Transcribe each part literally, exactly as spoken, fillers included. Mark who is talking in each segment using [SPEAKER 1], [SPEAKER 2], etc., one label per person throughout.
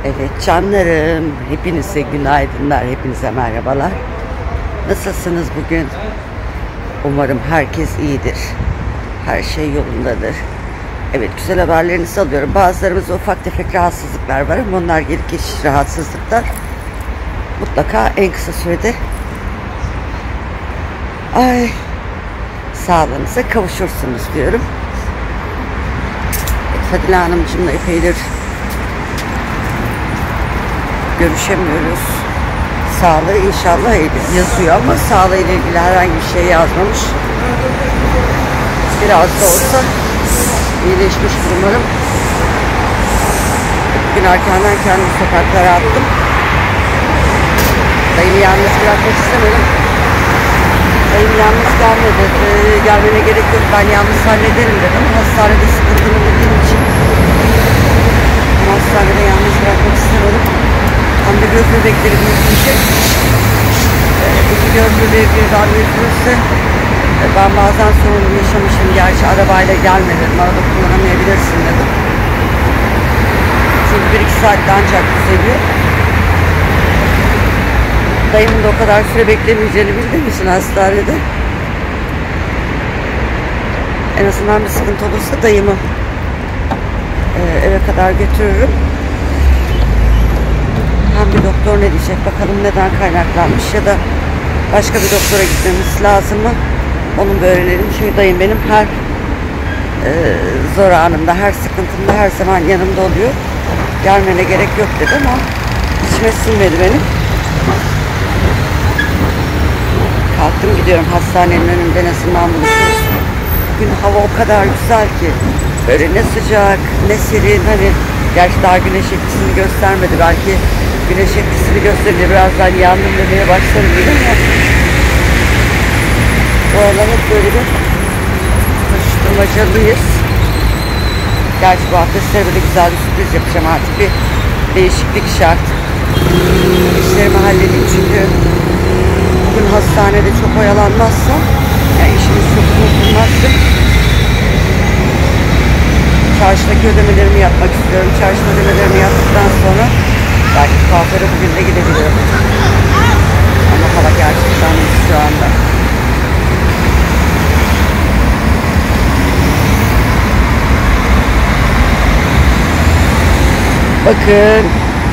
[SPEAKER 1] Evet canlarım, hepinize günaydınlar, hepinize merhabalar. Nasılsınız bugün? Umarım herkes iyidir, her şey yolundadır. Evet, güzel haberlerinizi alıyorum. Bazılarımızda ufak tefek rahatsızlıklar var ama onlar gelip geçici rahatsızlıklar. Mutlaka en kısa sürede ay sağlığınıza kavuşursunuz diyorum. Fadile Hanımcığımla epeydir görüşemiyoruz. Sağlığı inşallah iyidir yazıyor ama sağlığıyla ilgili herhangi bir şey yazmamış. Biraz da olsa iyileşmiş umarım. Bugün erkenden kendimi sokaklara attım. Dayımı yalnız bırakmak istemedim. Dayım yalnız gelmedi. Ee, gelmene gerek yok, ben yalnız hallederim dedim. Hastanede sıkıntılı bildiğim için hastanede yalnız bırakmak istemedim. Hem de göz bebekleri büyütmüşüm. Ee, iki göz bebeği birden büyütmüşse ee, ben bazen sorun yaşamışım. Gerçi arabayla gelmedim. Araba kullanamayabilirsin dedim. Çünkü bir iki saatte ancak düzeliyor. Dayımın da o kadar süre beklemeyeceğini bildiğim için hastanede. En azından bir sıkıntı olursa dayımı e, eve kadar götürürüm. Hem bir doktor ne diyecek bakalım, neden kaynaklanmış ya da başka bir doktora gitmemiz lazım mı? Onu da öğrenelim. Çünkü dayım benim her e, zor anımda, her sıkıntımda her zaman yanımda oluyor. Gelmene gerek yok dedi ama içime sinmedi benim. Kalktım gidiyorum hastanenin önünde, en azından buluşuruz. Bugün hava o kadar güzel ki böyle ne sıcak ne serin, hani gerçi daha güneş etkisini göstermedi, belki güneş etkisini gösterince birazdan yandım demeye başlarım dedim ya. Bu aralar hep böyle bir koşturmacalıyız. Gerçi bu hafta size böyle güzel bir sürpriz yapacağım, artık bir değişiklik şart. İşlerimi halledeyim çünkü bugün hastanede çok oyalanmazsam, yani işimiz çok unutulmazsın. Çarşıdaki ödemelerimi yapmak istiyorum. Çarşıda ödemelerimi yaptıktan sonra belki kuaföre bugün de gidebilirim. Ama hava gerçekten iyi şu anda. Bakın.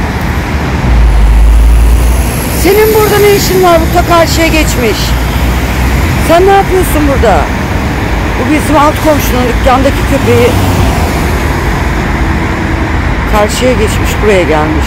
[SPEAKER 1] Senin burada ne işin var? Bu ta karşıya geçmiş. Sen ne yapıyorsun burada? Bu bizim alt komşunun dükkandaki köpeği. Karşıya geçmiş, buraya gelmiş.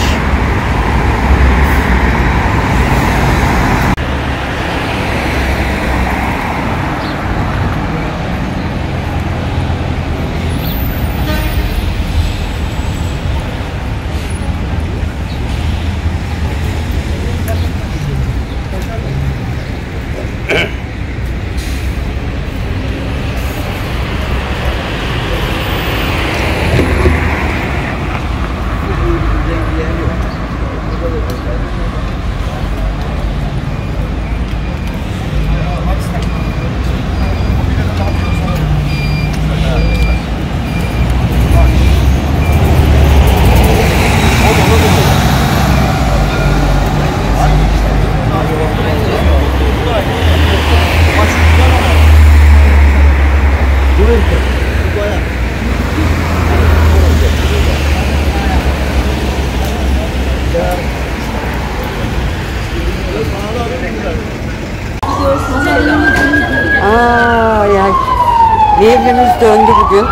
[SPEAKER 1] Aa, yani devrimiz döndü bugün.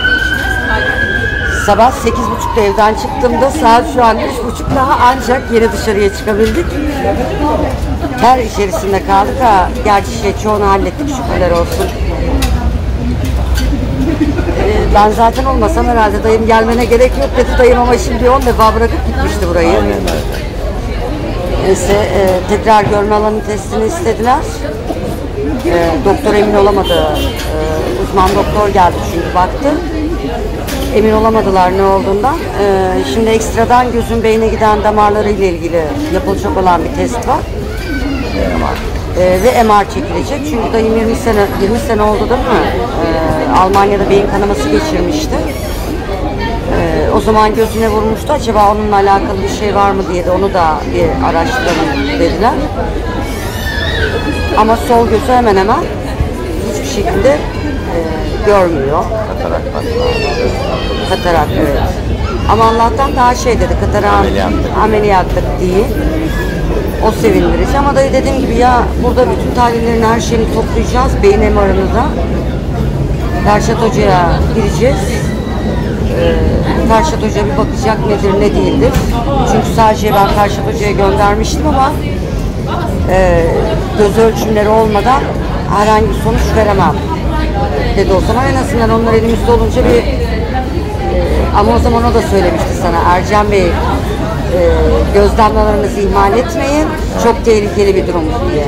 [SPEAKER 1] Sabah sekiz buçukta evden çıktığımda saat şu an üç buçuk, daha ancak yeni dışarıya çıkabildik. Ter içerisinde kaldık ha. Gerçi şey, çoğunu hallettik, şükürler olsun. Ee, ben zaten olmasam herhalde dayım gelmene gerek yok dedi dayım, ama şimdi on defa bırakıp gitmişti burayı. Neyse e, tekrar görme alanı testini istediler. E, doktor emin olamadı. E, uzman doktor geldi çünkü baktı. Emin olamadılar ne olduğundan. E, şimdi ekstradan gözün beyne giden damarları ile ilgili yapılacak olan bir test var. E, ve M R çekilecek. Çünkü dayım yirmi sene yirmi sene oldu değil mi? E, Almanya'da beyin kanaması geçirmişti. E, o zaman gözüne vurmuştu. Acaba onunla alakalı bir şey var mı diye de onu da bir araştıralım dediler. Ama sol gözü hemen hemen hiçbir şekilde e, görmüyor.
[SPEAKER 2] Katarak bak.
[SPEAKER 1] Katarak, evet. Ama Allah'tan daha şey dedi, katarak
[SPEAKER 2] Ameliyatlık.
[SPEAKER 1] ameliyatlık değil. O sevindirici ama dayı dediğim gibi ya burada bütün tahlillerin her şeyini toplayacağız. Beyin M R'ını da Ferşat Hoca'ya gireceğiz. Ee, Ferşat Hoca bir bakacak nedir ne değildir. Çünkü sadece ben Ferşat Hoca'ya göndermiştim ama e, göz ölçümleri olmadan herhangi bir sonuç veremem dedi o zaman. En azından onlar elimizde olunca bir e, ama o zaman o da söylemişti sana, Ercan Bey e, göz damlalarınızı ihmal etmeyin, çok tehlikeli bir durum diye.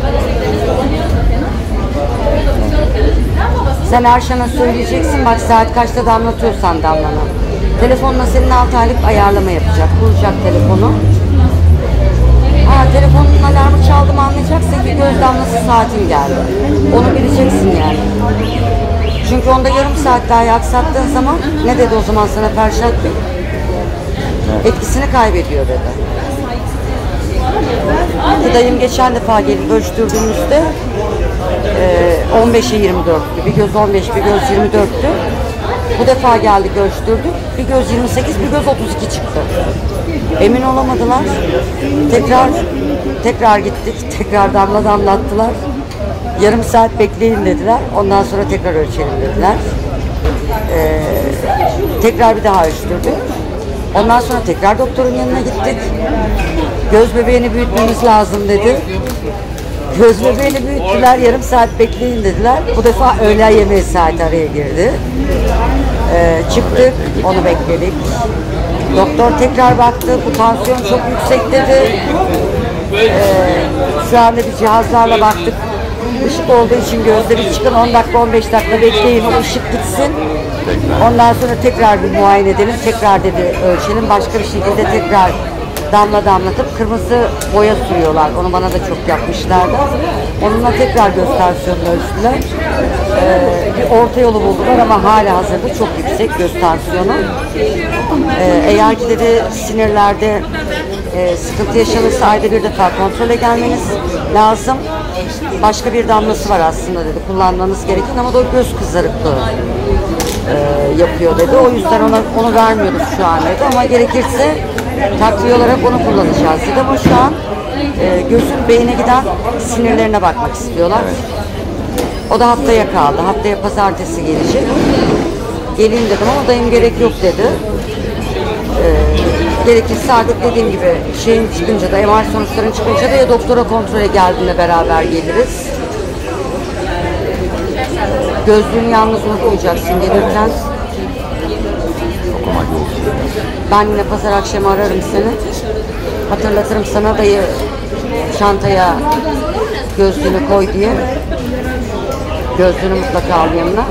[SPEAKER 1] Sen Erşan'a söyleyeceksin, bak saat kaçta damlatıyorsan damlana. Telefonla senin altı aylık ayarlama yapacak, kuracak telefonu. Ha, telefonun alarmı çaldı mı anlayacaksın ki göz damlası saatin geldi. Onu bileceksin yani. Çünkü onda yarım saat daha aksattığın zaman, ne dedi o zaman sana Ferşat Bey? Etkisini kaybediyor dedi. Ki dayım geçen defa gelip ölçtürdüğümüzde on beşe yirmi dörttü. Bir göz on beş, bir göz yirmi dörttü. Bu defa geldik ölçtürdük. Bir göz yirmi sekiz, bir göz otuz iki çıktı. Emin olamadılar. Tekrar tekrar gittik. Tekrar damla damlattılar. Yarım saat bekleyin dediler. Ondan sonra tekrar ölçelim dediler. Ee, tekrar bir daha ölçtürdük. Ondan sonra tekrar doktorun yanına gittik. Göz bebeğini büyütmemiz lazım dedi. Göz bebeğini büyüttüler, yarım saat bekleyin dediler. Bu defa öğle yemeği saati araya girdi. Ee, çıktık, onu bekledik. Doktor tekrar baktı, bu tansiyon çok yüksek dedi. Ee, şu anda bir cihazlarla baktık. Işık olduğu için gözde bir çıkın, on dakika on beş dakika bekleyin, o ışık gitsin. Ondan sonra tekrar bir muayene edelim, tekrar dedi ölçelim. Başka bir şekilde tekrar damla damlatıp kırmızı boya sürüyorlar. Onu bana da çok yapmışlardı. Onunla tekrar göz tansiyonunu ölçtüler. Ee, bir orta yolu buldular ama hala hazırda çok yüksek göz tansiyonu. Ee, eğer ki dedi sinirlerde e, sıkıntı yaşanırsa ayda bir defa kontrole gelmeniz lazım. Başka bir damlası var aslında dedi, kullanmanız gereken ama da o göz kızarıklığı e, yapıyor dedi. O yüzden ona onu vermiyoruz şu an dedi ama gerekirse takviye olarak onu kullanacağız dedi ama şu an e, gözün beyine giden sinirlerine bakmak istiyorlar. Evet. O da haftaya kaldı. Haftaya pazartesi gelecek. Geleyim dedim ama dayım gerek yok dedi. E, gerekirse artık dediğim gibi şeyin çıkınca da, M R sonuçların çıkınca da ya doktora kontrole geldiğinde beraber geliriz. Gözlüğünü yalnız unutmayacaksın gelirken. Ben yine pazar akşamı ararım seni. Hatırlatırım sana, dayı çantaya gözlüğünü koy diye. Gözlüğünü mutlaka al yanına.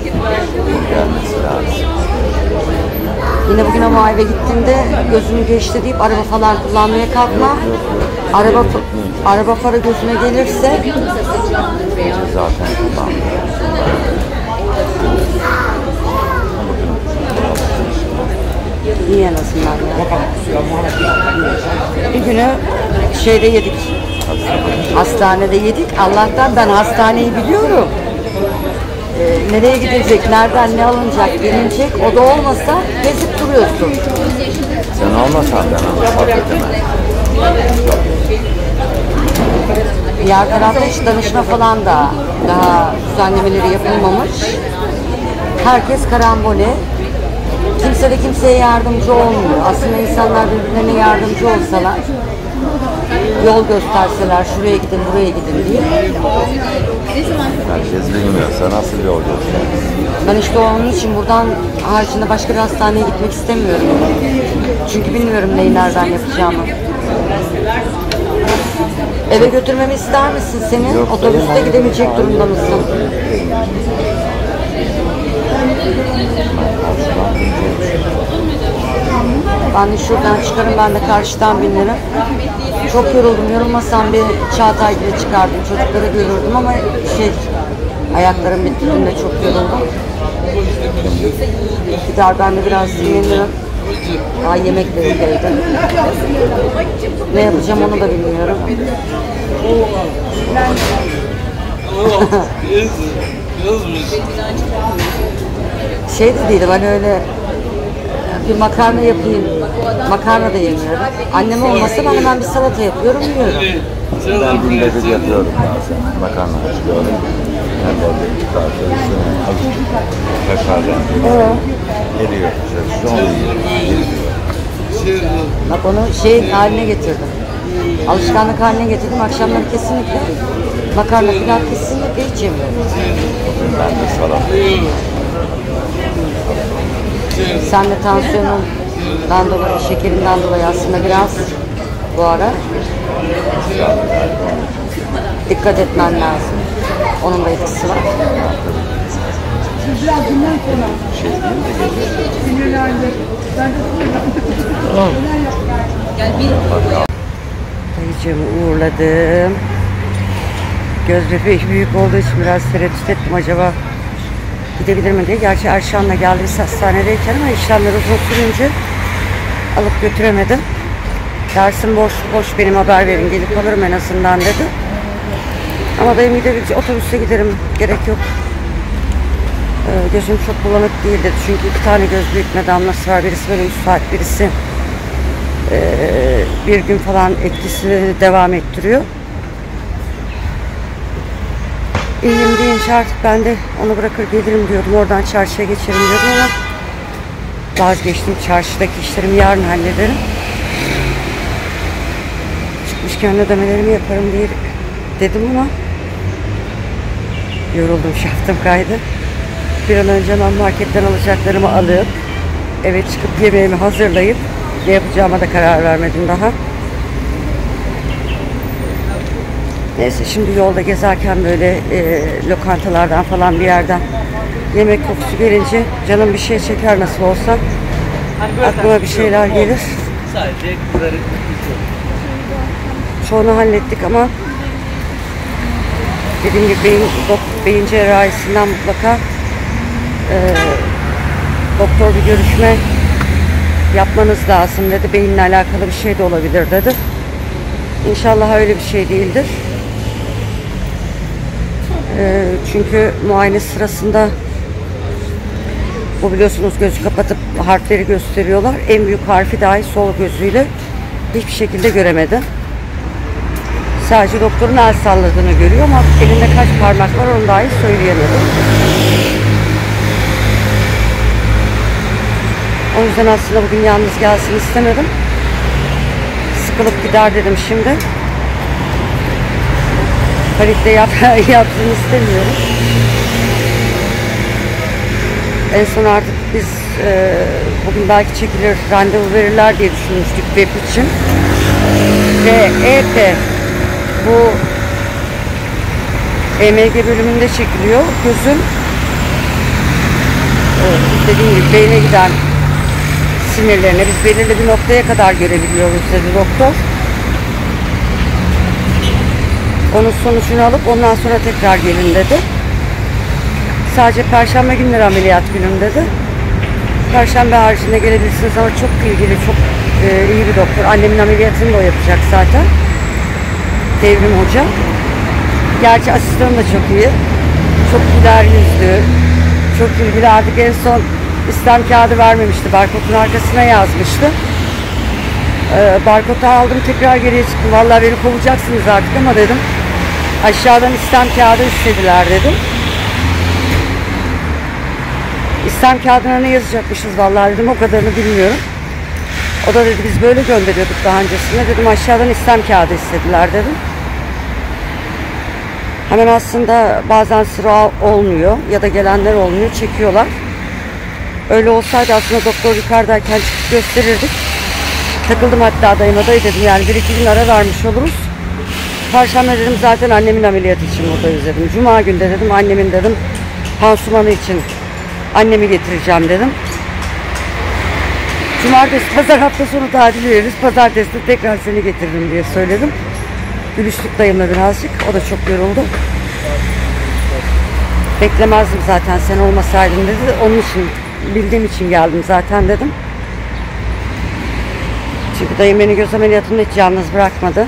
[SPEAKER 1] Yine bugün ama eve gittiğinde gözünü geçti deyip araba falan kullanmaya kalkma. Araba araba farı gözüne gelirse
[SPEAKER 2] zaten kullanmıyor.
[SPEAKER 1] İyi en azından ya. Bir günü şeyde yedik. Hastanede yedik. Allah'tan ben hastaneyi biliyorum. Ee, nereye gidilecek, nereden ne alınacak, gelinecek. O da olmasa gezip duruyorsun.
[SPEAKER 2] Sen olmasan ben fark edemem.
[SPEAKER 1] Diğer tarafta hiç danışma falan da daha düzenlemeleri yapılmamış. Herkes karambole. Kimse de kimseye yardımcı olmuyor. Aslında insanlar birbirlerine yardımcı olsalar, yol gösterseler, şuraya gidin, buraya gidin diye.
[SPEAKER 2] Herkes bilmiyorsa nasıl yol gösterir?
[SPEAKER 1] Ben işte onun için buradan haricinde başka bir hastaneye gitmek istemiyorum. Çünkü bilmiyorum neyi nereden yapacağımı. Eve götürmemi ister misin seni? Yok, otobüste gidemeyecek durumda mısın? Ben de şuradan çıkarım, ben de karşıdan binerim. Çok yoruldum, yorulmasam bir Çağatay gibi çıkardım, çocukları görürdüm ama şey, ayaklarım bittiğinde çok yoruldum. Gider ben de biraz dinlenirim. Ay yemeklerindeydim. Ne yapacağım onu da bilmiyorum. Şey de değilim hani öyle bir makarna yapayım. Makarna da yemiyorum. Annem olmasa ben hemen bir salata yapıyorum, yiyorum.
[SPEAKER 2] Ben günde bir yapıyorum bazen. Makarna açıyorum. Ben de bir tarafta üstüne azıcık kaşarla geliyor. Şu an
[SPEAKER 1] Bak onu şey haline getirdim. Alışkanlık haline getirdim. Akşamları kesinlikle makarna pilav kesinlikle hiç yemiyorum.
[SPEAKER 2] ben de salata.
[SPEAKER 1] Sen de tansiyonundan dolayı, şekerinden dolayı aslında biraz bu ara dikkat etmen lazım. Onun da etkisi var.
[SPEAKER 2] Şey değil de geliyor.
[SPEAKER 1] Dayıcığımı uğurladım. Göz bebeği büyük olduğu için biraz tereddüt ettim acaba gidebilir mi diye. Gerçi Erşan'la geldi biz hastanedeyken ama işlemler uzun sürünce alıp götüremedim. Dersim boş boş benim haber verin gelip alırım en azından dedi. Ama dayım gidebilecek otobüste giderim gerek yok. Ee, gözüm çok bulanık değil dedi. Çünkü iki tane göz büyütme damlası var. Birisi böyle üç saat, birisi e, bir gün falan etkisini devam ettiriyor. İyiyim deyince artık ben de onu bırakır gelirim diyordum. Oradan çarşıya geçerim diyordum ama vazgeçtim. Çarşıdaki işlerimi yarın hallederim. Çıkmışken ödemelerimi yaparım diye dedim ama yoruldum, şaftım kaydı. Bir an önce hemen marketten alacaklarımı alıp eve çıkıp yemeğimi hazırlayıp ne yapacağıma da karar vermedim daha. Neyse şimdi yolda gezerken böyle e, lokantalardan falan bir yerden yemek kokusu gelince canım bir şey çeker nasıl olsa. Aklıma bir şeyler gelir. Çoğunu hallettik ama dediğim gibi beyin, beyin cerrahisinden mutlaka e, doktor bir görüşme yapmanız lazım dedi. Beyinle alakalı bir şey de olabilir dedi. İnşallah öyle bir şey değildir. E, çünkü muayene sırasında bu biliyorsunuz gözü kapatıp harfleri gösteriyorlar. En büyük harfi dahi sol gözüyle hiçbir şekilde göremedi. Sadece doktorun el salladığını görüyor ama elinde kaç parmak var onu dahi söyleyemedim. O yüzden aslında bugün yalnız gelsin istemedim. Sıkılıp gider dedim şimdi. Halit de yap, yapsın istemiyorum. En son artık biz e, bugün belki çekilir, randevu verirler diye düşünmüştük W E P için. Ve E P bu E M G bölümünde çekiliyor. Gözün e, dediğim gibi beyne giden sinirlerine biz belirli bir noktaya kadar görebiliyoruz dedi doktor. Onun sonucunu alıp ondan sonra tekrar gelin dedi. Sadece Perşembe günleri ameliyat günüm dedi. Perşembe haricinde gelebilirsiniz ama çok ilgili, çok e, iyi bir doktor. Annemin ameliyatını da o yapacak zaten. Devrim Hoca. Gerçi asistanım da çok iyi. Çok güler yüzlü. Çok ilgili. Artık en son İslam kağıdı vermemişti. Barkodun arkasına yazmıştı. Ee, barkodu aldım, tekrar geriye çıktım. Vallahi beni kovacaksınız artık ama dedim. Aşağıdan İslam kağıdı istediler dedim. İslam kağıdına ne yazacakmışız vallahi dedim. O kadarını bilmiyorum. O da dedi biz böyle gönderiyorduk daha öncesinde. Dedim aşağıdan İslam kağıdı istediler dedim. Hemen aslında bazen sıra olmuyor ya da gelenler olmuyor, çekiyorlar. Öyle olsaydı aslında doktor yukarıdayken çıkıp gösterirdik. Takıldım hatta dayıma, dayı dedim yani bir iki gün ara vermiş oluruz. Perşembe dedim zaten annemin ameliyatı için buradayız dedim. Cuma günde dedim annemin dedim pansumanı için annemi getireceğim dedim. Cumartesi, pazar hafta sonu tatil veririz. Pazartesi de tekrar seni getiririm diye söyledim. Gülüştük dayımla birazcık. O da çok yoruldu. Beklemezdim zaten sen olmasaydın dedi. Onun için, bildiğim için geldim zaten dedim. Çünkü dayım beni göz ameliyatında hiç yalnız bırakmadı.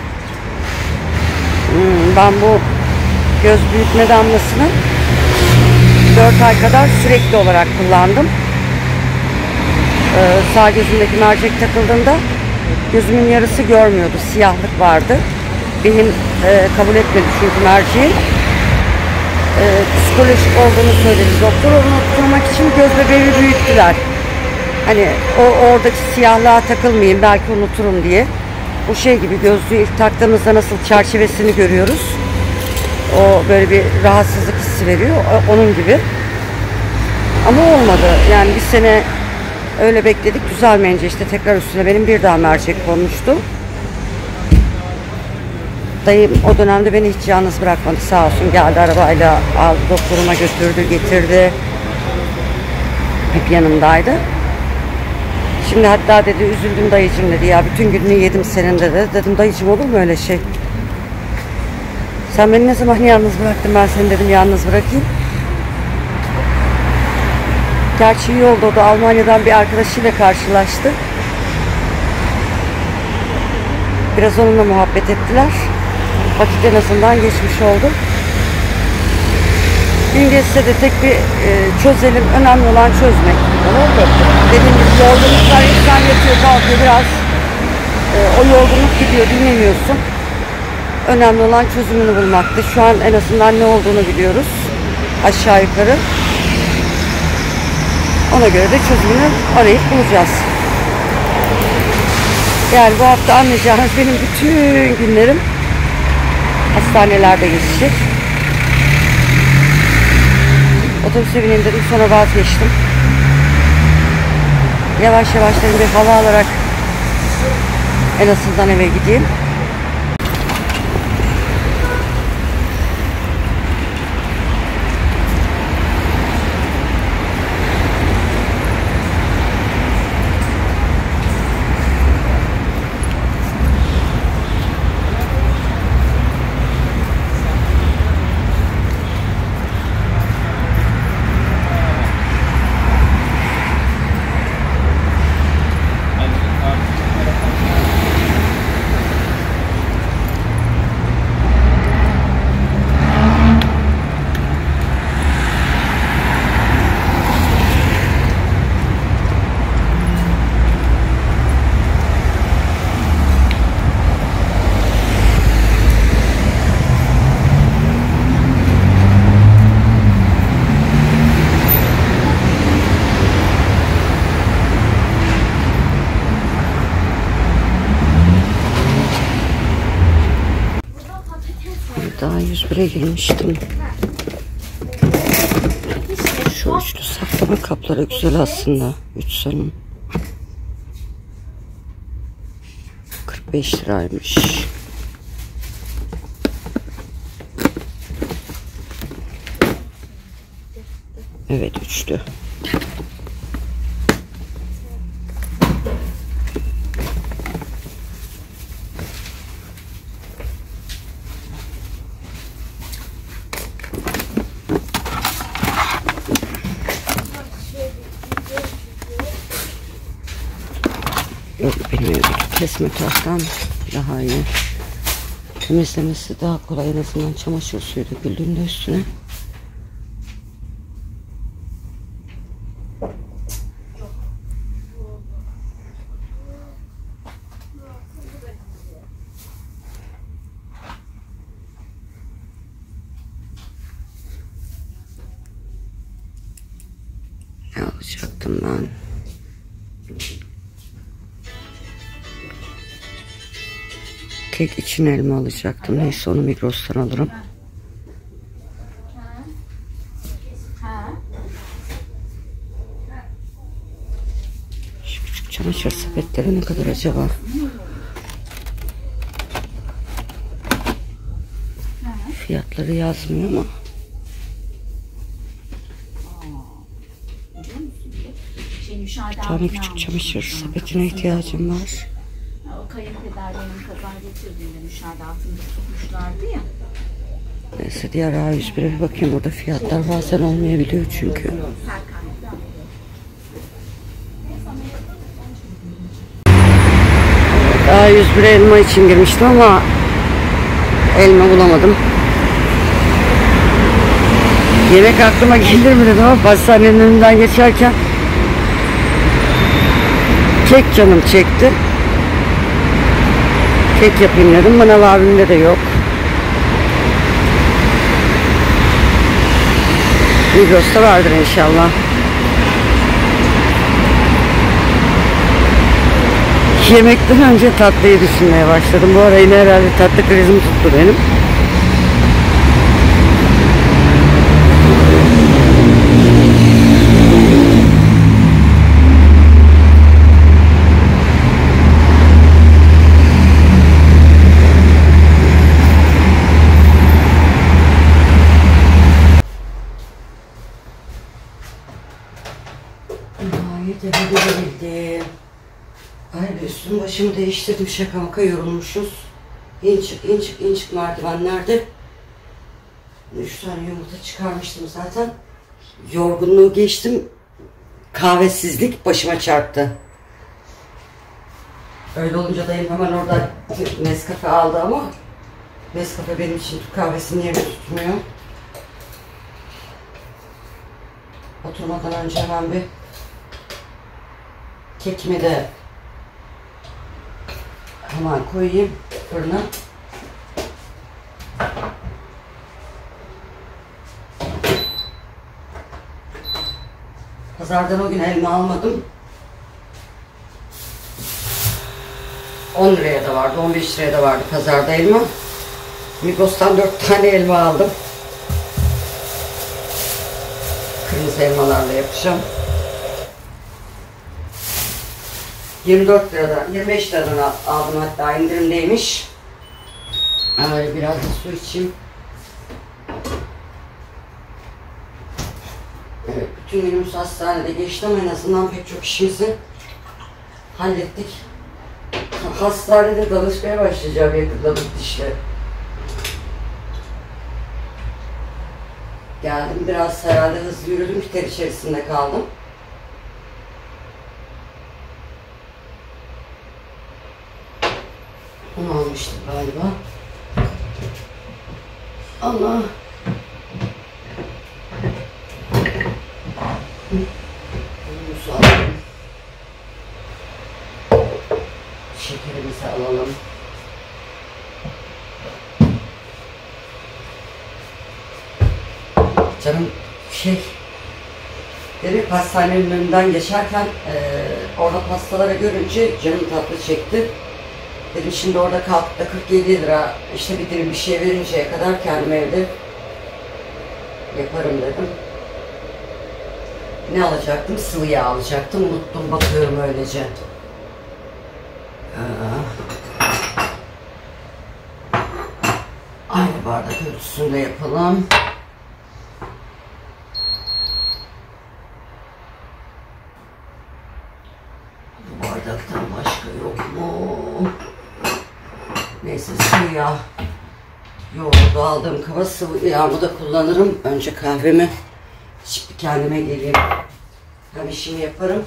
[SPEAKER 1] Hmm, ben bu göz büyütme damlasını dört ay kadar sürekli olarak kullandım. Ee, sağ gözümdeki mercek takıldığında gözümün yarısı görmüyordu. Siyahlık vardı. Benim e, kabul etmedi çünkü merceğin e, psikolojik olduğunu söyledi doktor. Onu tutturmak için göz bebeğimi büyüttüler. Hani o oradaki siyahlığa takılmayayım, belki unuturum diye. Bu şey gibi, gözlüğü ilk taktığımızda nasıl çerçevesini görüyoruz. O böyle bir rahatsızlık hissi veriyor. Onun gibi. Ama olmadı. Yani bir sene öyle bekledik. Düzelmeyince işte tekrar üstüne benim bir daha mercek konmuştu. Dayım o dönemde beni hiç yalnız bırakmadı. Sağ olsun, geldi arabayla aldı, doktoruma götürdü, getirdi. Hep yanımdaydı. Şimdi hatta dedi, üzüldüm dayıcım dedi, ya bütün gününü yedim senin dedi. Dedim dayıcım, olur mu öyle şey? Sen beni ne zaman yalnız bıraktın, ben seni dedim yalnız bırakayım. Gerçi iyi oldu, o da Almanya'dan bir arkadaşıyla karşılaştı. Biraz onunla muhabbet ettiler. Vakit en azından geçmiş oldu. Gün geçse de tek bir e, çözelim. Önemli olan çözmek. Dediğim gibi yorgunluklar, insan yatıyor kalkıyor biraz. E, o yorgunluk gidiyor, dinleniyorsun. Önemli olan çözümünü bulmaktı. Şu an en azından ne olduğunu biliyoruz. Aşağı yukarı. Ona göre de çözümünü arayıp bulacağız. Yani bu hafta anlayacağınız benim bütün günlerim hastanelerde geçecek. Otobüse bineyim dedim, sonra vazgeçtim. Yavaş yavaş dedim, bir hava alarak en azından eve gideyim. Daha yüz bire girmiştim. Şu üçlü saklama kapları güzel aslında. Üç sanım. kırk beş liraymış. Evet, üçlü. Yok, benim evdeki kesme tahtam daha iyi. Temizlemesi daha kolay, en azından çamaşır suyu döküldüğünde üstüne. Ne alacaktım ben? Kek için elma alacaktım. Neyse, onu Migros'tan alırım. Şu küçük çamaşır sepetleri ne kadar acaba? Fiyatları yazmıyor ama. Bir tane küçük çamaşır sepetine ihtiyacım var.
[SPEAKER 3] O kayınpeder benim kaza getirdiğinde müşahadatında tutmuşlardı ya.
[SPEAKER 1] Neyse, diğer A yüz bire bir bakayım. Burada fiyatlar bazen olmayabiliyor çünkü. Daha yüz bir elma için girmiştim ama elma bulamadım. Yemek aklıma gelir mi dedim ama pastanenin önünden geçerken kek canım çekti. Kek yapayım dedim. Manav abimde de yok. Migros'ta vardır inşallah. Yemekten önce tatlıyı düşünmeye başladım. Bu ara yine herhalde tatlı krizim tuttu benim. Nihayet eve gidebildim. Ay, üstüm başımı değiştirdim, şaka maka yorulmuşuz. İn çık in çık in çık merdivenlerde. Üç tane yumurta çıkarmıştım zaten. Yorgunluğu geçtim. Kahvesizlik başıma çarptı. Öyle olunca dayım hemen orada Nescafe aldı ama Nescafe benim için Türk kahvesinin yerini tutmuyor. Oturmadan önce hemen bir kekimi de hemen koyayım fırına. Pazardan o gün elma almadım. on liraya da vardı, on beş liraya da vardı pazarda elma. Migros'tan dört tane elma aldım. Kırmızı elmalarla yapacağım. yirmi dört liradan, yirmi beş liradan aldım, hatta indirimdeymiş. Öyle biraz da su içeyim. Evet, bütün günümüz hastanede geçti ama en azından pek çok işimizi hallettik. Hastanede danışmaya başlayacağım yakında bu dişle. Geldim, biraz herhalde hızlı yürüdüm, ter içerisinde kaldım. Onu almıştım galiba. Allah. Bunu alalım. Şekerimizi alalım. Canım şey, demek pastanenin önünden geçerken e, orada pastaları görünce canım tatlı çekti. Dedim şimdi orada kalkıp da kırk yedi lira işte bir dilim bir şey verinceye kadar kendim evde yaparım dedim. Ne alacaktım? Sıvı yağ alacaktım. Unuttum, bakıyorum öylece. Aynı bardak ölçüsünde yapalım. Bu bardaktan başka yok mu? Neyse, sıvı yağ. Yoğurdu aldığım kaba sıvı yağımı da kullanırım. Önce kahvemi içip bir kendime geleyim. Hem işimi yaparım.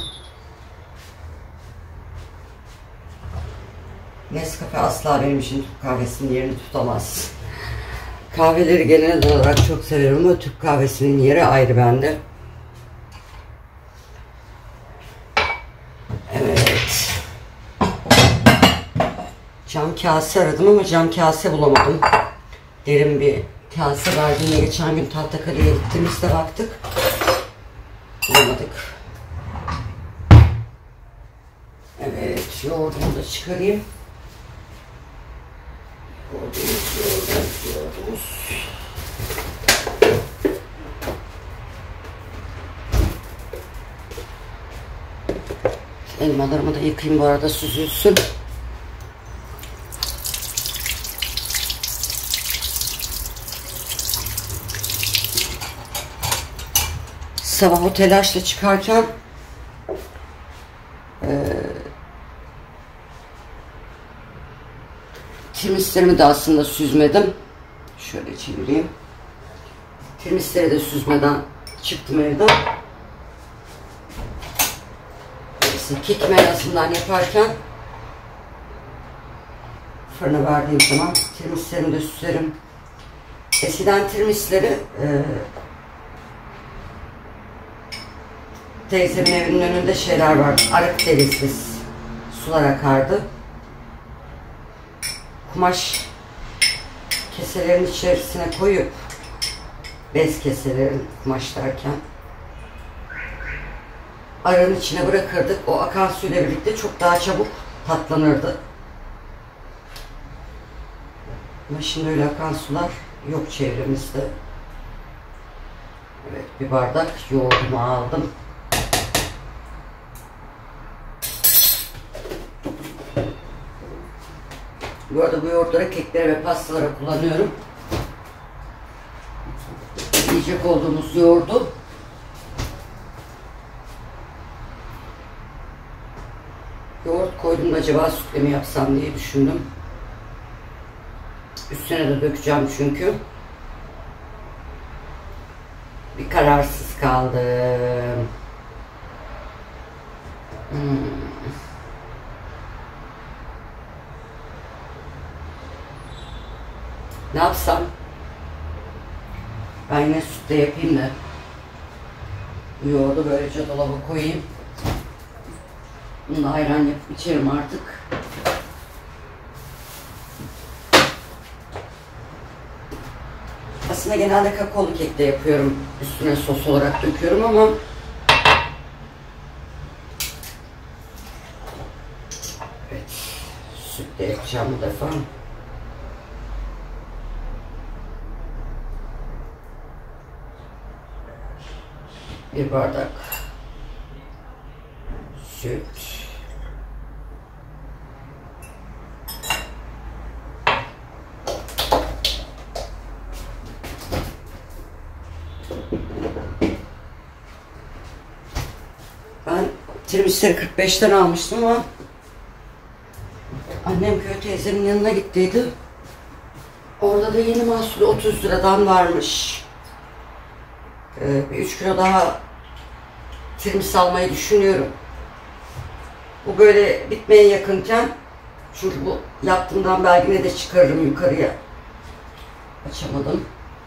[SPEAKER 1] Nescafe asla benim için Türk kahvesinin yerini tutamaz. Kahveleri genel olarak çok severim ama Türk kahvesinin yeri ayrı bende. Evet. Cam kase aradım ama cam kase bulamadım. Derin bir kase verdiğinde geçen gün Tahtakale'ye gittiğimizde baktık. Bulamadık. Evet, yoğurdumu da çıkarayım. Yoğurdumuz, yoğurdumuz, yoğurdumuz. Elmalarımı da yıkayayım bu arada, süzülsün. Sabah o telaşla çıkarken e, tirmislerimi de aslında süzmedim. Şöyle çevireyim. Tirmisleri de süzmeden çıktım evden. Neyse, kekimi en azından yaparken fırına verdiğim zaman tirmislerimi de süslerim. Eskiden tirmisleri e, teyzemin evinin önünde şeyler vardı. Arık deriz biz. Sular akardı. Kumaş keselerin içerisine koyup bez keselerin kumaş derken arının içine bırakırdık. O akan suyla birlikte çok daha çabuk tatlanırdı. Ama şimdi öyle akan sular yok çevremizde. Evet, bir bardak yoğurdumu aldım. Bu arada bu yoğurtları keklere ve pastalara kullanıyorum. Yiyecek olduğumuz yoğurdu yoğurt koydum da acaba sütle mi yapsam diye düşündüm. Üstüne de dökeceğim çünkü. Bir kararsız kaldım. Hmm. Ne yapsam? Ben yine sütle yapayım da bu yoğurdu böylece dolaba koyayım. Bunu da ayran yapıp içerim artık. Aslında genelde kakaolu kek de yapıyorum. Üstüne sos olarak döküyorum ama evet, sütle yapacağım bu defa. Bir bardak süt. Ben tiramisleri kırk beşten almıştım ama annem köy teyzemin yanına gittiydi. Orada da yeni mahsulü otuz liradan varmış. Ee, bir üç kilo daha tiramisu almayı düşünüyorum. Bu böyle bitmeye yakınken, çünkü bu yaptığımdan belki de çıkarırım yukarıya. Açamadım.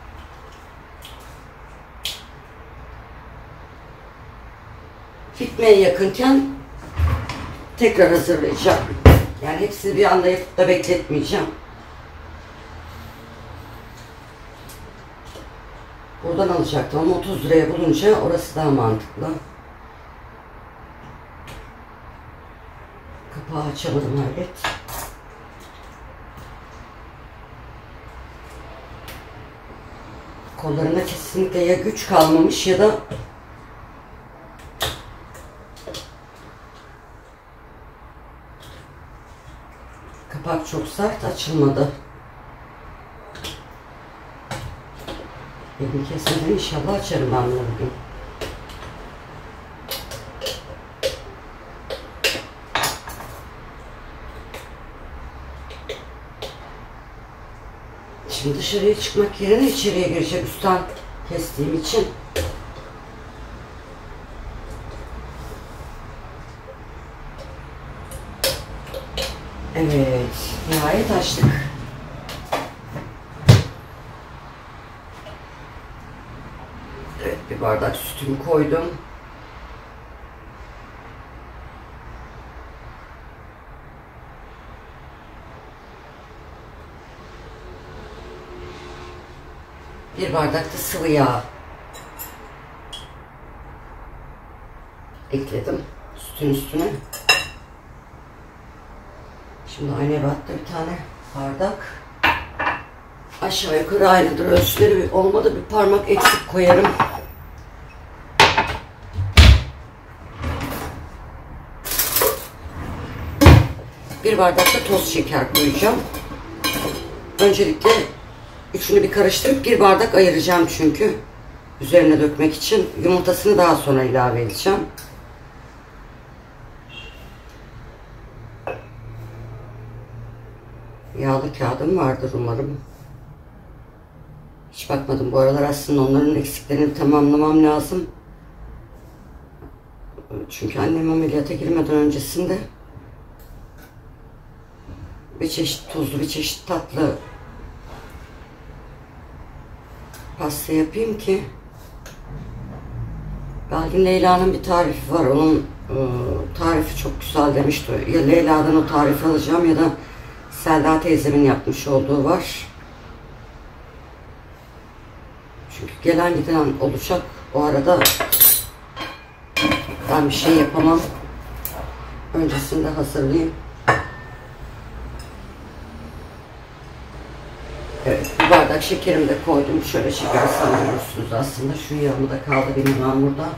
[SPEAKER 1] Bitmeye yakınken tekrar hazırlayacağım. Yani hepsini bir anda yapıp da bekletmeyeceğim. Buradan alacaktım ama otuz liraya bulunca orası daha mantıklı. Kapağı açamadım hayret. Kollarında kesinlikle ya güç kalmamış ya da kapak çok sert, açılmadı. Elim kesmeden inşallah açarım ben bunu bugün. Şimdi dışarıya çıkmak yerine içeriye gireceğim, üstten kestiğim için. Evet, nihayet açtık. Evet, bir bardak sütümü koydum. Bir bardak da sıvı yağ ekledim sütün üstüne. Şimdi aynı ebatta bir tane bardak. Aşağı yukarı aynıdır ölçüleri, olmadı bir parmak eksik koyarım. Bir bardak da toz şeker koyacağım. Öncelikle üçünü bir karıştırıp bir bardak ayıracağım çünkü üzerine dökmek için. Yumurtasını daha sonra ilave edeceğim. Yağlı kağıdım vardır umarım. Hiç bakmadım bu aralar, aslında onların eksiklerini tamamlamam lazım. Çünkü annem ameliyata girmeden öncesinde bir çeşit tuzlu, bir çeşit tatlı pasta yapayım ki. Belgin Leyla'nın bir tarifi var. Onun e, tarifi çok güzel demişti. Ya Leyla'dan o tarifi alacağım ya da Selda teyzemin yapmış olduğu var. Çünkü gelen giden olacak. O arada ben bir şey yapamam. Öncesinde hazırlayayım. Evet, bir bardak şekerimi de koydum. Şöyle şeker sanıyorsunuz aslında. Şu yağımı da kaldı benim hamurda.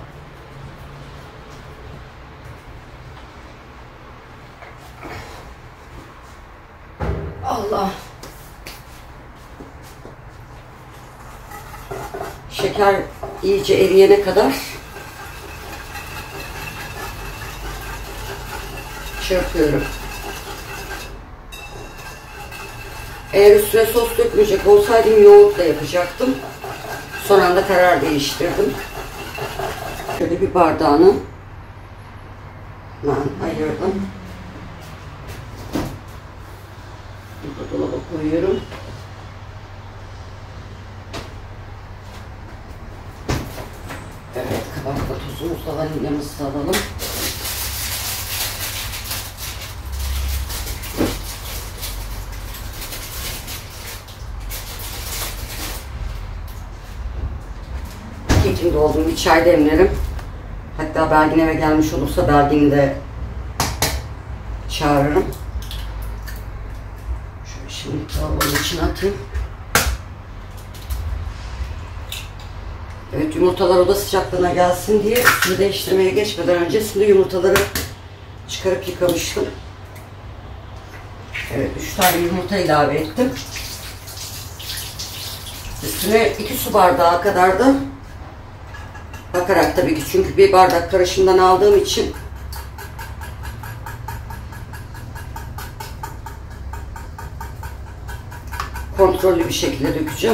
[SPEAKER 1] Allah. Şeker iyice eriyene kadar çırpıyorum. Eğer üstüne sos dökmeyecek olsaydım yoğurtla yapacaktım. Son anda karar değiştirdim. Şöyle bir bardağını ben ayırdım. Burada dolaba koyuyorum. Evet, kabartma tuzumuzu da vanilyamızı alalım. Kekimde olduğum bir çay demlerim. Hatta Belgin eve gelmiş olursa Belgin'i de çağırırım. Şöyle şimdi tavanın içine atayım. Evet, yumurtalar oda sıcaklığına gelsin diye ısıyı değiştirmeye geçmeden öncesinde yumurtaları çıkarıp yıkamıştım. Evet, üç tane yumurta ilave ettim. Üstüne iki su bardağı kadar da bakarak tabii ki, çünkü bir bardak karışımdan aldığım için kontrollü bir şekilde dökeceğim.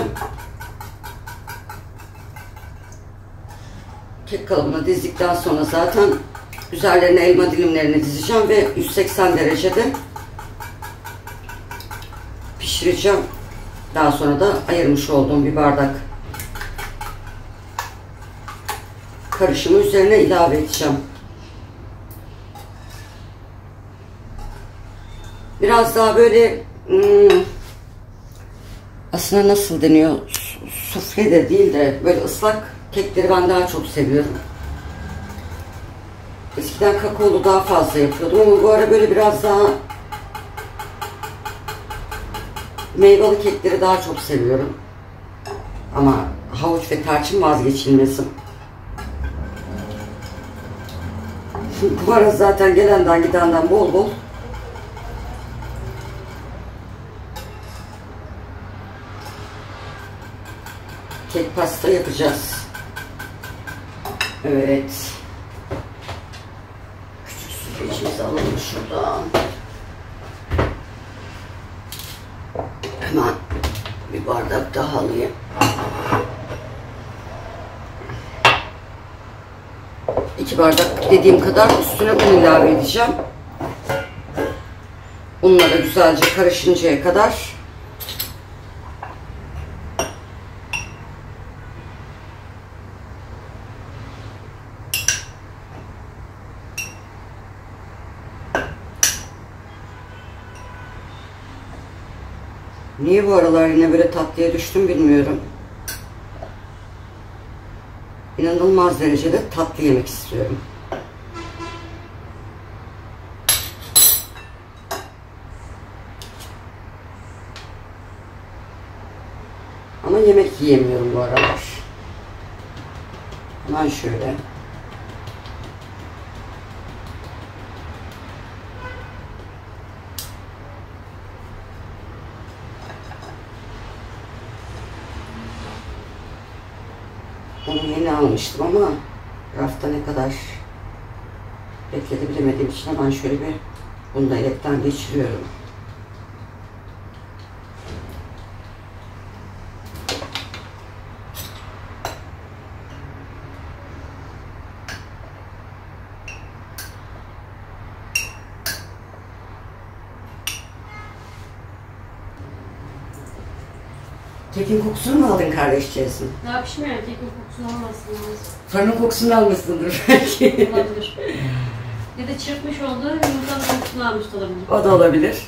[SPEAKER 1] Kek kalıbına dizdikten sonra zaten üzerlerine elma dilimlerini dizeceğim ve yüz seksen derecede pişireceğim. Daha sonra da ayırmış olduğum bir bardak karışımı üzerine ilave edeceğim. Biraz daha böyle hmm, aslında nasıl deniyor, sufle de değil de böyle ıslak kekleri ben daha çok seviyorum. Eskiden kakaolu daha fazla yapıyordum ama bu ara böyle biraz daha meyveli kekleri daha çok seviyorum. Ama havuç ve tarçın vazgeçilmezim. Bu ara zaten gelenden gidenden bol bol kek pasta yapacağız. Evet. Küçük süzgecimizi alalım şuradan. Hemen bir bardak daha alayım. İki bardak dediğim kadar üstüne un ilave edeceğim. Unla da güzelce karışıncaya kadar niye bu aralar yine böyle tatlıya düştüm bilmiyorum. İnanılmaz derecede tatlı yemek istiyorum. Ama yemek yiyemiyorum bu aralar. Hemen şöyle. Onu yeni almıştım ama rafta ne kadar bekledi bilemediğim için hemen şöyle bir bunu da elekten geçiriyorum. Kekin kokusunu mu aldın kardeşçeğizim?
[SPEAKER 4] Daha pişmiyor. Kekin kokusunu almasın lazım.
[SPEAKER 1] Fırının kokusunu almışsındır belki.
[SPEAKER 4] Olabilir. Ya da çırpmış olduğu yumurtanın kokusunu almış da olabilir.
[SPEAKER 1] O da olabilir.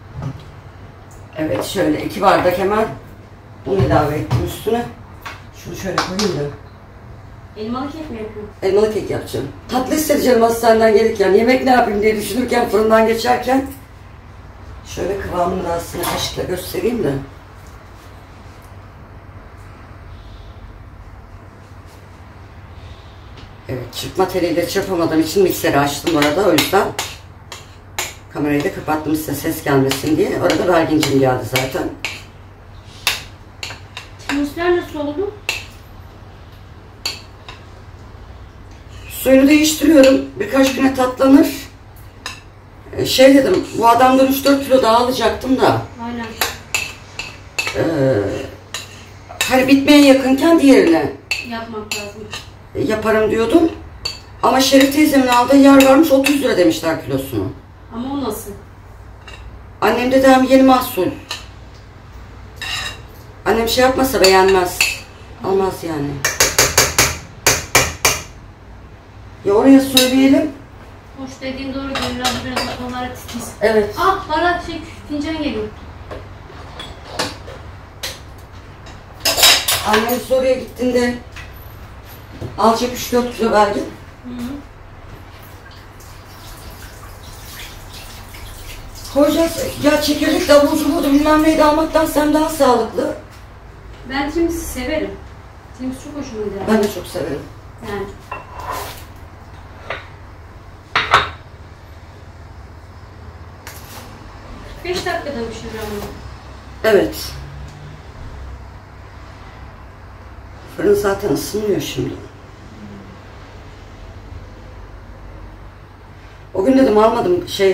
[SPEAKER 1] Evet, şöyle iki bardak hemen un ilave ettim üstüne. Şunu şöyle koyayım da.
[SPEAKER 4] Elmalı kek mi yapıyorsun?
[SPEAKER 1] Elmalı kek yapacağım. Tatlı hissedeceğim hastaneden gelirken. Yemek ne yapayım diye düşünürken, fırından geçerken. Şöyle kıvamını da aslında kaşıkla göstereyim de. Evet, çırpma teliyle çırpamadığım için mikseri açtım orada, o yüzden kamerayı da kapattım size ses gelmesin diye. Orada vergincim geldi zaten.
[SPEAKER 4] Musler nasıl oldu?
[SPEAKER 1] Suyunu değiştiriyorum. Birkaç güne tatlanır. Ee, Şey dedim, bu adamdan üç dört kilo daha alacaktım da.
[SPEAKER 4] Aynen.
[SPEAKER 1] Ee, hani bitmeye yakınken diğerine
[SPEAKER 4] Yapmak lazım.
[SPEAKER 1] yaparım diyordum. Ama Şerif teyzemin aldığı yer varmış, otuz lira demişler kilosunu.
[SPEAKER 4] Ama o nasıl?
[SPEAKER 1] Annem dedi hem yeni mahsul. Annem şey yapmasa beğenmez. Almaz yani. Ya oraya söyleyelim.
[SPEAKER 4] Hoş dediğin doğru. Gönül abla biraz onlara titiz.
[SPEAKER 1] Evet.
[SPEAKER 4] Ah bana şey fincan geliyor.
[SPEAKER 1] Annem oraya gittiğinde alacak üç dört kilo verdim.
[SPEAKER 4] Hı hı.
[SPEAKER 1] Koyacağız. Ya çekirdek davul cumhurdu bilmem neydi almaktan sen daha sağlıklı.
[SPEAKER 4] Ben Trims'i severim. Trims çok hoşuma gider.
[SPEAKER 1] Ben de çok severim.
[SPEAKER 4] Yani. beş dakikada pişireceğim onu.
[SPEAKER 1] Evet. Fırın zaten ısınıyor şimdi. O gün dedim almadım şey,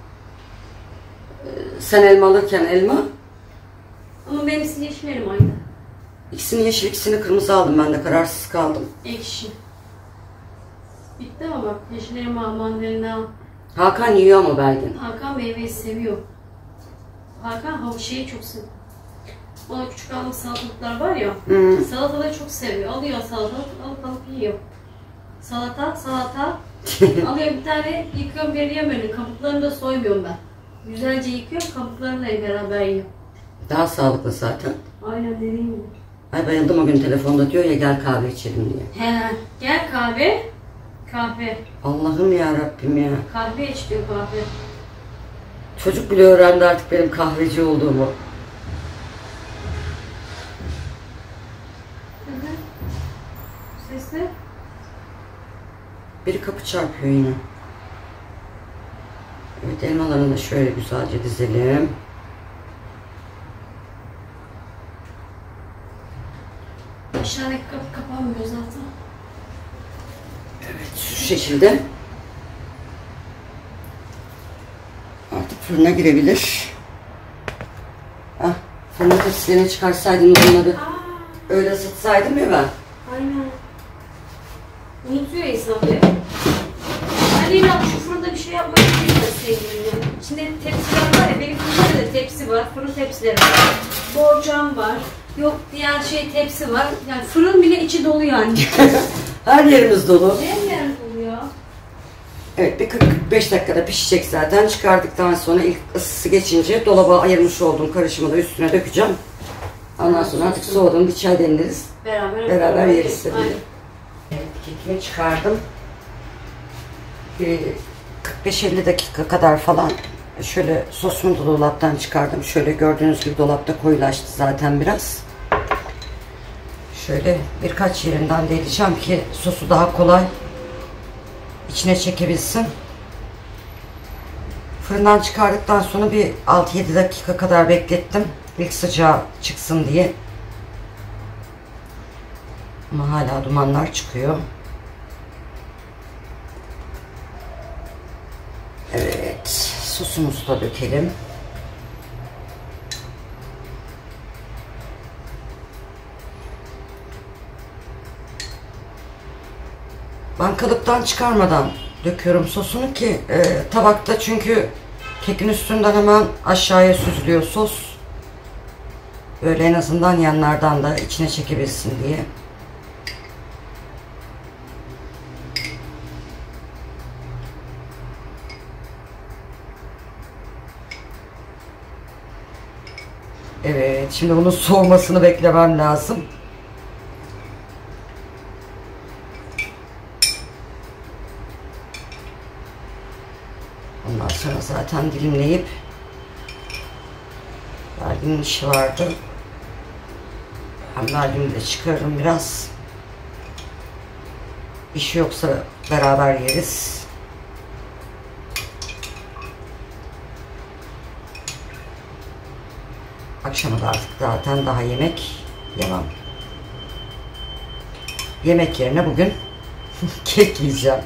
[SPEAKER 1] e, sen elma alırken elma,
[SPEAKER 4] Ama benimkisi yeşil elmaydı.
[SPEAKER 1] ikisini yeşil ikisini kırmızı aldım, ben de kararsız kaldım.
[SPEAKER 4] Ekşi. Bitti ama bak yeşil elma, mandalina.
[SPEAKER 1] Hakan yiyor ama Belgin.
[SPEAKER 4] Hakan meyveyi seviyor. Hakan hav şeyi çok seviyor. Ona küçük aldığım salatalıklar var ya.
[SPEAKER 1] Hı.
[SPEAKER 4] Salatalığı çok seviyor. Alıyor salatalık, alıp alıp yiyor. Salata, salata. Alıyor bir tane, yıkıyorum, veriyorum önüne. Kabuklarını da soymuyorum ben. Güzelce yıkıyorum, kabuklarını da beraber yiyor.
[SPEAKER 1] Daha sağlıklı zaten.
[SPEAKER 4] Aynen dediğim gibi.
[SPEAKER 1] Ay bayıldım o gün telefonda, diyor ya gel kahve içelim diye.
[SPEAKER 4] He, gel kahve. Kahve.
[SPEAKER 1] Allah'ım ya Rabbim ya.
[SPEAKER 4] Kahve iç diyor kahve.
[SPEAKER 1] Çocuk bile öğrendi artık benim kahveci olduğumu.
[SPEAKER 4] Hı hı. Sesli.
[SPEAKER 1] Biri kapı çarpıyor yine. Evet, elmalarını da şöyle güzelce dizelim.
[SPEAKER 4] Aşağıdaki kapı kapanmıyor zaten.
[SPEAKER 1] Evet, şu şekilde. Artık fırına girebilir. Ah, fırına tepsilerine çıkarsaydım bunları. Öyle ısıtsaydım ya ben.
[SPEAKER 4] Aynen. Unutuyor insan be. Ben yine şu fırında bir şey yapmayı bilmiyorum sevgilimle. İçinde tepsiler var ya, benim fırında da tepsi var, fırın tepsileri var. Borcam var. Yok diğer şey tepsi var. Yani fırın bile içi dolu yani.
[SPEAKER 1] Her yerimiz dolu.
[SPEAKER 4] Ne yer dolu ya?
[SPEAKER 1] Evet, bir kırk kırk beş dakikada pişecek zaten. Çıkardıktan sonra ilk ısısı geçince dolaba ayırmış olduğum karışımı da üstüne dökeceğim. Ondan sonra artık soğuduğum bir çay demleriz.
[SPEAKER 4] Beraber,
[SPEAKER 1] Beraber yeriz tabii.
[SPEAKER 4] Aynen.
[SPEAKER 1] Evet, kekimi çıkardım. Bir kırk beş elli dakika kadar falan. Şöyle sosumu da dolaptan çıkardım. Şöyle gördüğünüz gibi dolapta koyulaştı zaten biraz. Şöyle birkaç yerinden deleceğim ki sosu daha kolay içine çekebilsin. Fırından çıkardıktan sonra bir altı yedi dakika kadar beklettim. İlk sıcağı çıksın diye. Ama hala dumanlar çıkıyor. Evet, sosumuzu da dökelim. Ben kalıptan çıkarmadan döküyorum sosunu ki e, tabakta, çünkü kekin üstünden hemen aşağıya süzülüyor sos. Böyle en azından yanlardan da içine çekebilsin diye. Evet, şimdi bunun soğumasını beklemem lazım. Ondan sonra zaten dilimleyip Berlin'in işi vardı. Ben Berlin'i de çıkarırım biraz. İşi yoksa beraber yeriz. Akşama da artık zaten daha yemek yemem. Yemek yerine bugün kek yiyeceğim.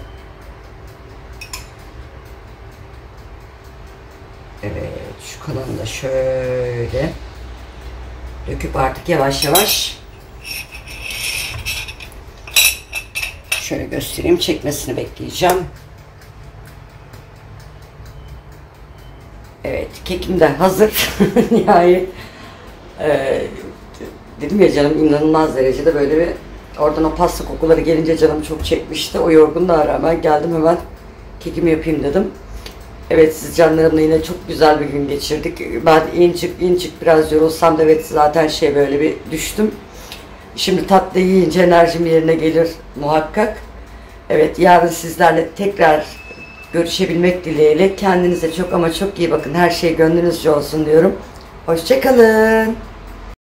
[SPEAKER 1] Evet, şu kalanı da şöyle döküp artık yavaş yavaş şöyle göstereyim, çekmesini bekleyeceğim. Evet, kekim de hazır. Nihayet ee, dedim ya, canım inanılmaz derecede böyle bir, oradan o pasta kokuları gelince canım çok çekmişti. O yorgunluğa rağmen geldim, hemen kekimi yapayım dedim. Evet, siz canlarımla yine çok güzel bir gün geçirdik. Ben incik incik biraz yorulsam da evet zaten şey böyle bir düştüm. Şimdi tatlı yiyince enerjim yerine gelir muhakkak. Evet, yarın sizlerle tekrar görüşebilmek dileğiyle. Kendinize çok ama çok iyi bakın. Her şey gönlünüzce olsun diyorum. Hoşça kalın.